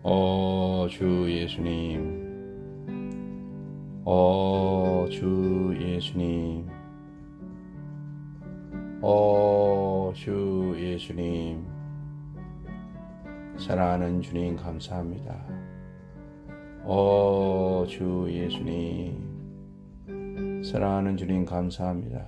주 예수님, 주 예수님, 주 예수님, 사랑하는 주님 감사합니다. 주 예수님, 사랑하는 주님 감사합니다.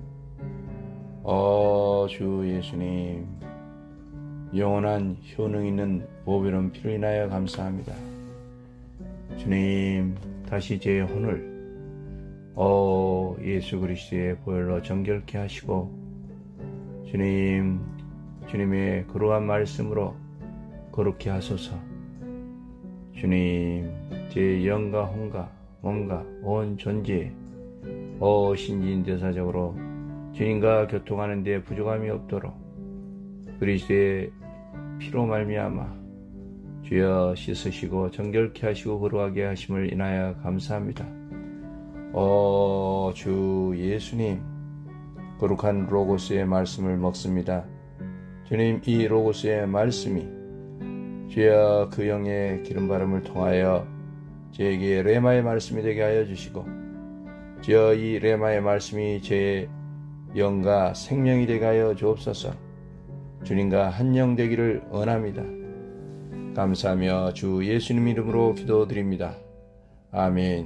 주 예수님, 영원한 효능 있는 보배로운 피로 인하여 감사합니다. 주님, 다시 제 혼을 예수 그리스도의 보혈로 정결케 하시고, 주님의 거룩한 말씀으로 거룩케 하소서. 주님, 제 영과 혼과 몸과 온 존재에 신진대사적으로 주님과 교통하는 데 부족함이 없도록 그리스도의 피로 말미암아 주여 씻으시고 정결케 하시고 거룩하게 하심을 인하여 감사합니다. 주 예수님, 거룩한 로고스의 말씀을 먹습니다. 주님, 이 로고스의 말씀이 주여 그 영의 기름바람을 통하여 저에게 레마의 말씀이 되게 하여 주시고, 주여 이 레마의 말씀이 제 영과 생명이 되게 하여 주옵소서. 주님과 한영 되기를 원합니다. 감사하며 주 예수님 이름으로 기도드립니다. 아멘.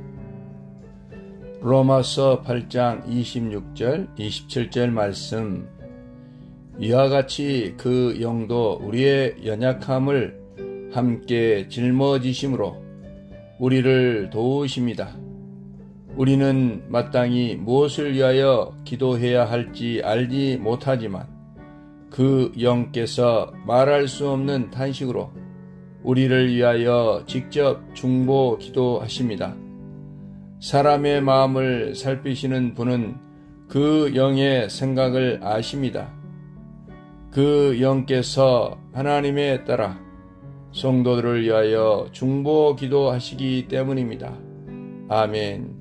로마서 8장 26절 27절 말씀. 이와 같이 그 영도 우리의 연약함을 함께 짊어지심으로 우리를 도우십니다. 우리는 마땅히 무엇을 위하여 기도해야 할지 알지 못하지만 그 영께서 말할 수 없는 탄식으로 우리를 위하여 직접 중보 기도하십니다. 사람의 마음을 살피시는 분은 그 영의 생각을 아십니다. 그 영께서 하나님에 따라 성도들을 위하여 중보 기도하시기 때문입니다. 아멘.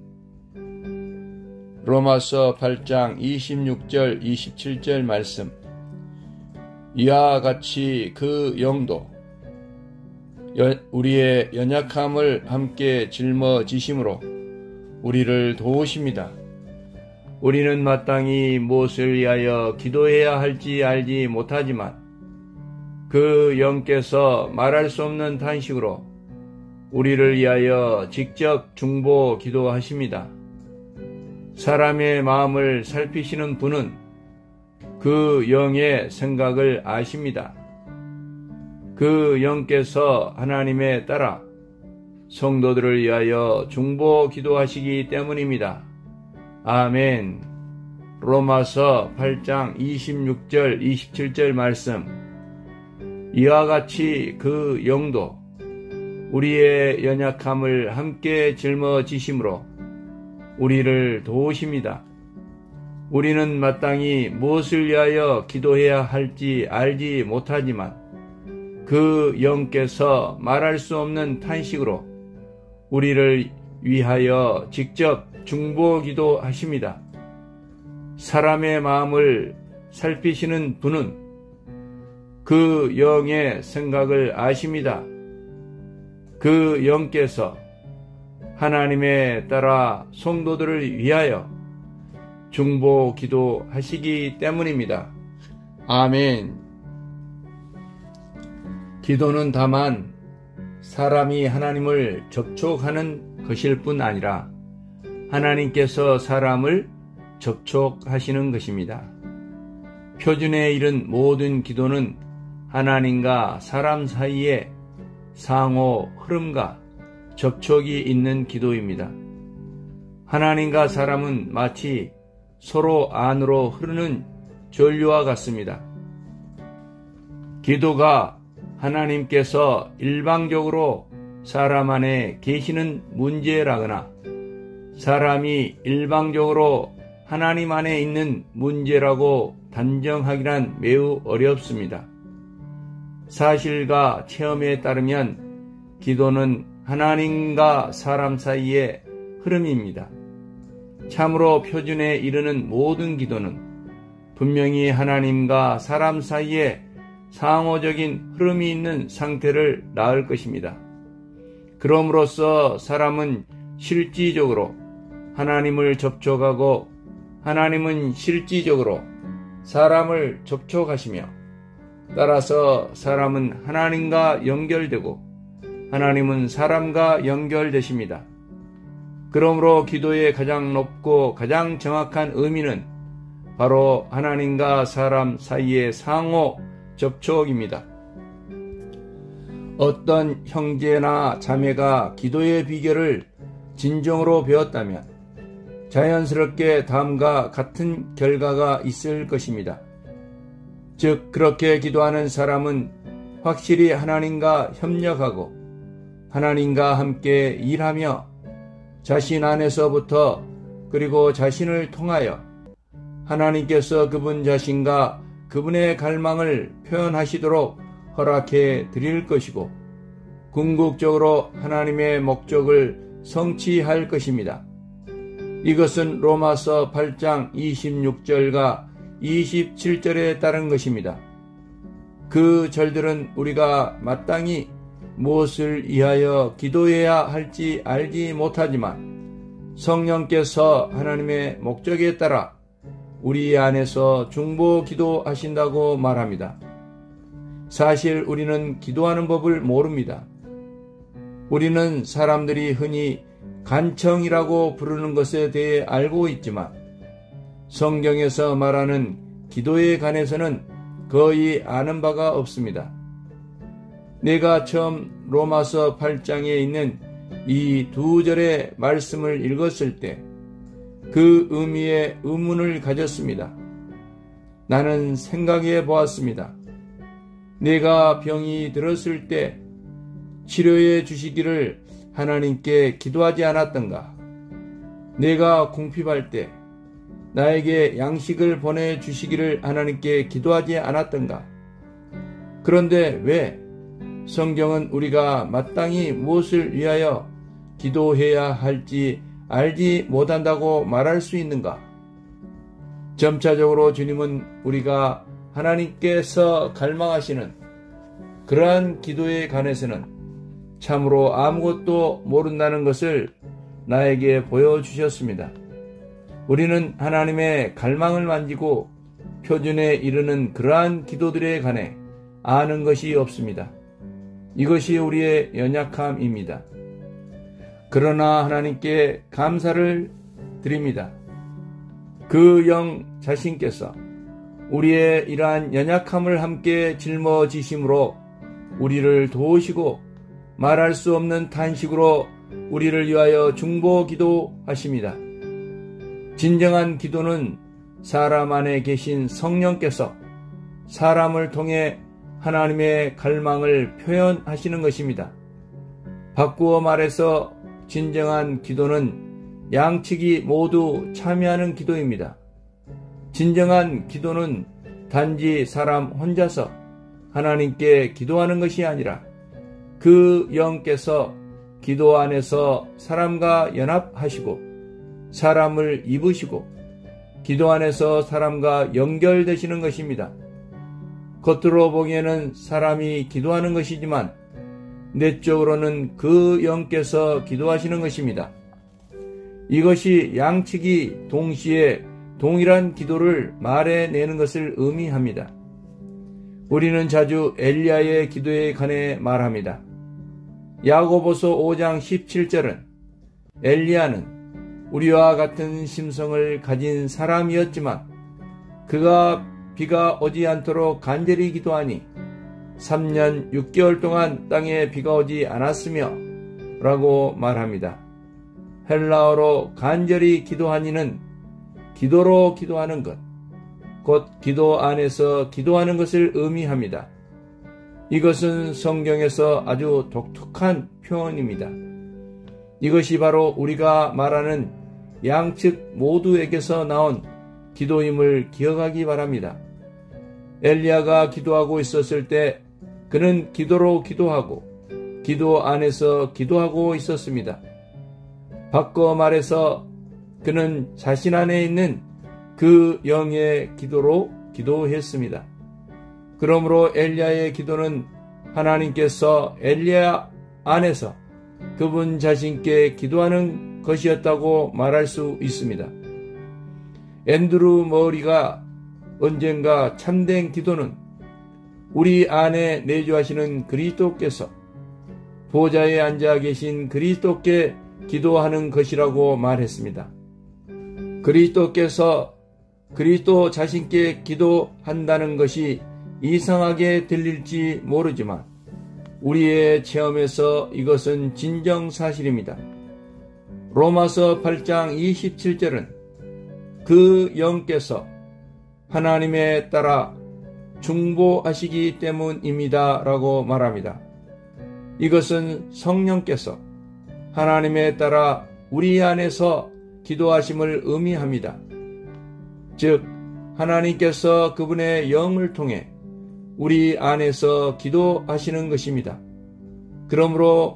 로마서 8장 26절 27절 말씀. 이와 같이 그 영도 우리의 연약함을 함께 짊어지심으로 우리를 도우십니다. 우리는 마땅히 무엇을 위하여 기도해야 할지 알지 못하지만 그 영께서 말할 수 없는 탄식으로 우리를 위하여 직접 중보 기도하십니다. 사람의 마음을 살피시는 분은 그 영의 생각을 아십니다. 그 영께서 하나님에 따라 성도들을 위하여 중보 기도하시기 때문입니다. 아멘. 로마서 8장 26절 27절 말씀. 이와 같이 그 영도 우리의 연약함을 함께 짊어지심으로 우리를 도우십니다. 우리는 마땅히 무엇을 위하여 기도해야 할지 알지 못하지만 그 영께서 말할 수 없는 탄식으로 우리를 위하여 직접 중보 기도하십니다. 사람의 마음을 살피시는 분은 그 영의 생각을 아십니다. 그 영께서 하나님에 따라 성도들을 위하여 중보 기도하시기 때문입니다. 아멘. 기도는 다만 사람이 하나님을 접촉하는 것일 뿐 아니라 하나님께서 사람을 접촉하시는 것입니다. 표준에 이른 모든 기도는 하나님과 사람 사이에 상호 흐름과 접촉이 있는 기도입니다. 하나님과 사람은 마치 서로 안으로 흐르는 전류와 같습니다. 기도가 하나님께서 일방적으로 사람 안에 계시는 문제라거나 사람이 일방적으로 하나님 안에 있는 문제라고 단정하기란 매우 어렵습니다. 사실과 체험에 따르면 기도는 하나님과 사람 사이의 흐름입니다. 참으로 표준에 이르는 모든 기도는 분명히 하나님과 사람 사이에 상호적인 흐름이 있는 상태를 낳을 것입니다. 그럼으로써 사람은 실질적으로 하나님을 접촉하고 하나님은 실질적으로 사람을 접촉하시며 따라서 사람은 하나님과 연결되고 하나님은 사람과 연결되십니다. 그러므로 기도의 가장 높고 가장 정확한 의미는 바로 하나님과 사람 사이의 상호 접촉입니다. 어떤 형제나 자매가 기도의 비결을 진정으로 배웠다면 자연스럽게 다음과 같은 결과가 있을 것입니다. 즉, 그렇게 기도하는 사람은 확실히 하나님과 협력하고 하나님과 함께 일하며 자신 안에서부터 그리고 자신을 통하여 하나님께서 그분 자신과 그분의 갈망을 표현하시도록 허락해 드릴 것이고 궁극적으로 하나님의 목적을 성취할 것입니다. 이것은 로마서 8장 26절과 27절에 따른 것입니다. 그 절들은 우리가 마땅히 무엇을 위하여 기도해야 할지 알지 못하지만 성령께서 하나님의 목적에 따라 우리 안에서 중보 기도하신다고 말합니다. 사실 우리는 기도하는 법을 모릅니다. 우리는 사람들이 흔히 간청이라고 부르는 것에 대해 알고 있지만 성경에서 말하는 기도에 관해서는 거의 아는 바가 없습니다. 내가 처음 로마서 8장에 있는 이 두 절의 말씀을 읽었을 때 그 의미에 의문을 가졌습니다. 나는 생각해 보았습니다. 내가 병이 들었을 때 치료해 주시기를 하나님께 기도하지 않았던가? 내가 궁핍할 때 나에게 양식을 보내주시기를 하나님께 기도하지 않았던가? 그런데 왜 성경은 우리가 마땅히 무엇을 위하여 기도해야 할지 알지 못한다고 말할 수 있는가? 점차적으로 주님은 우리가 하나님께서 갈망하시는 그러한 기도에 관해서는 참으로 아무것도 모른다는 것을 나에게 보여주셨습니다. 우리는 하나님의 갈망을 만지고 표준에 이르는 그러한 기도들에 관해 아는 것이 없습니다. 이것이 우리의 연약함입니다. 그러나 하나님께 감사를 드립니다. 그 영 자신께서 우리의 이러한 연약함을 함께 짊어지심으로 우리를 도우시고 말할 수 없는 탄식으로 우리를 위하여 중보 기도하십니다. 진정한 기도는 사람 안에 계신 성령께서 사람을 통해 하나님의 갈망을 표현하시는 것입니다. 바꾸어 말해서 진정한 기도는 양측이 모두 참여하는 기도입니다. 진정한 기도는 단지 사람 혼자서 하나님께 기도하는 것이 아니라 그 영께서 기도 안에서 사람과 연합하시고 사람을 입으시고 기도 안에서 사람과 연결되시는 것입니다. 겉으로 보기에는 사람이 기도하는 것이지만 내적으로는 그 영께서 기도하시는 것입니다. 이것이 양측이 동시에 동일한 기도를 말해내는 것을 의미합니다. 우리는 자주 엘리야의 기도에 관해 말합니다. 야고보서 5장 17절은 엘리야는 우리와 같은 심성을 가진 사람이었지만 그가 비가 오지 않도록 간절히 기도하니 3년 6개월 동안 땅에 비가 오지 않았으며 라고 말합니다. 헬라어로 간절히 기도하니는 기도로 기도하는 것, 곧 기도 안에서 기도하는 것을 의미합니다. 이것은 성경에서 아주 독특한 표현입니다. 이것이 바로 우리가 말하는 양측 모두에게서 나온 기도임을 기억하기 바랍니다. 엘리야가 기도하고 있었을 때 그는 기도로 기도하고 기도 안에서 기도하고 있었습니다. 바꿔 말해서 그는 자신 안에 있는 그 영의 기도로 기도했습니다. 그러므로 엘리야의 기도는 하나님께서 엘리야 안에서 그분 자신께 기도하는 것이었다고 말할 수 있습니다. 앤드루 머리가 언젠가 참된 기도는 우리 안에 내주하시는 그리스도께서 보좌에 앉아 계신 그리스도께 기도하는 것이라고 말했습니다. 그리스도께서 그리스도 자신께 기도한다는 것이 이상하게 들릴지 모르지만 우리의 체험에서 이것은 진정 사실입니다. 로마서 8장 27절은 그 영께서 하나님에 따라 중보하시기 때문입니다 라고 말합니다. 이것은 성령께서 하나님에 따라 우리 안에서 기도하심을 의미합니다. 즉 하나님께서 그분의 영을 통해 우리 안에서 기도하시는 것입니다. 그러므로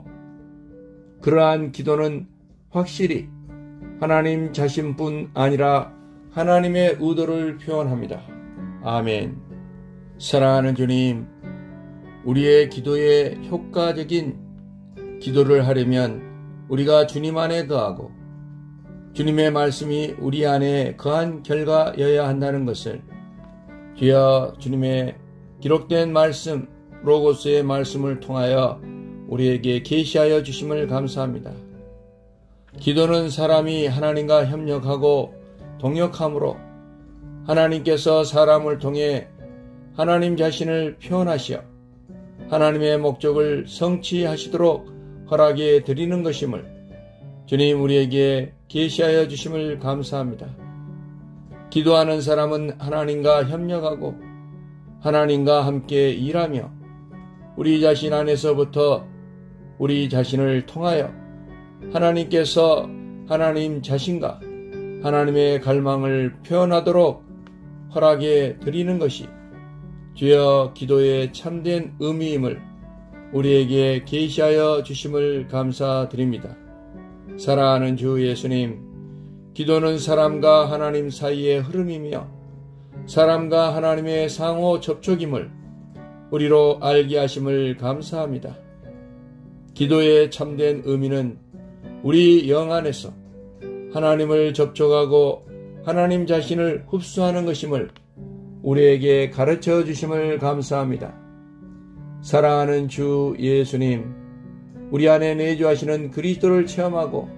그러한 기도는 확실히 하나님 자신뿐 아니라 하나님의 의도를 표현합니다. 아멘. 사랑하는 주님, 우리의 기도에 효과적인 기도를 하려면 우리가 주님 안에 거하고 주님의 말씀이 우리 안에 거한 결과여야 한다는 것을 주여 주님의 기록된 말씀, 로고스의 말씀을 통하여 우리에게 계시하여 주심을 감사합니다. 기도는 사람이 하나님과 협력하고 동역함으로 하나님께서 사람을 통해 하나님 자신을 표현하시어 하나님의 목적을 성취하시도록 허락해 드리는 것임을 주님 우리에게 계시하여 주심을 감사합니다. 기도하는 사람은 하나님과 협력하고 하나님과 함께 일하며 우리 자신 안에서부터 우리 자신을 통하여 하나님께서 하나님 자신과 하나님의 갈망을 표현하도록 허락해 드리는 것이 주여 기도의 참된 의미임을 우리에게 계시하여 주심을 감사드립니다. 사랑하는 주 예수님, 기도는 사람과 하나님 사이의 흐름이며 사람과 하나님의 상호 접촉임을 우리로 알게 하심을 감사합니다. 기도의 참된 의미는 우리 영 안에서 하나님을 접촉하고 하나님 자신을 흡수하는 것임을 우리에게 가르쳐 주심을 감사합니다. 사랑하는 주 예수님, 우리 안에 내주하시는 그리스도를 체험하고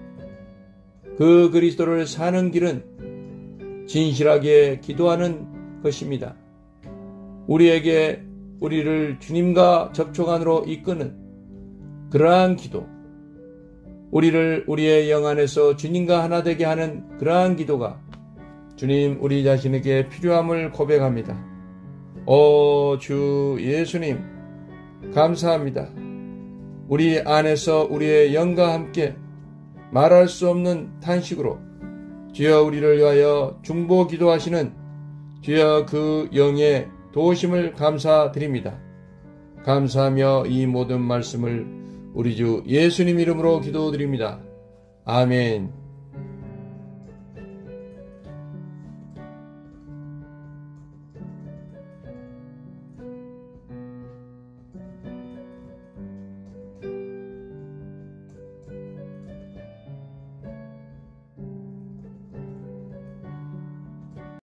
그 그리스도를 사는 길은 진실하게 기도하는 것입니다. 우리에게 우리를 주님과 접촉 안으로 이끄는 그러한 기도, 우리를 우리의 영 안에서 주님과 하나 되게 하는 그러한 기도가 주님 우리 자신에게 필요함을 고백합니다. 오 주 예수님 감사합니다. 우리 안에서 우리의 영과 함께 말할 수 없는 탄식으로 주여 우리를 위하여 중보 기도하시는 주여 그 영의 도우심을 감사드립니다. 감사하며 이 모든 말씀을 우리 주 예수님 이름으로 기도드립니다. 아멘.